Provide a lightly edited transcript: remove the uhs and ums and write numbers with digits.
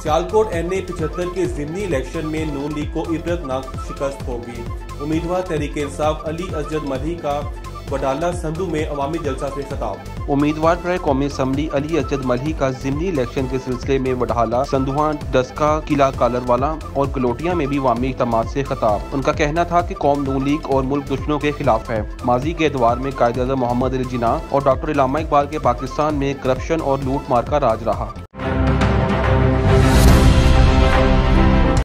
Sialkot NA 75 के ज़िमनी election में नून league को इबरतनाक शिकस्त होगी। उम्मीदवार तहरीके इंसाफ अली असजद मल्ही का वडाला संधू में अवामी जलसा से खिताब। उम्मीदवार पर कौमी असम्बली अली असजद मल्ही का ज़िमनी इलेक्शन के सिलसिले में वडाला, संधुआ, डस्का, किला कालरवाला और कलोटिया में भी अवामी इज्तिमा से खिताब। उनका कहना था कि कौम नून लीग और मुल्क दुश्मनों के खिलाफ है। माजी के एतवार में कायद-ए-आज़म मोहम्मद अली जिन्ना और डॉक्टर इलामा इकबाल के पाकिस्तान में करप्शन और लूट मार का राज रहा।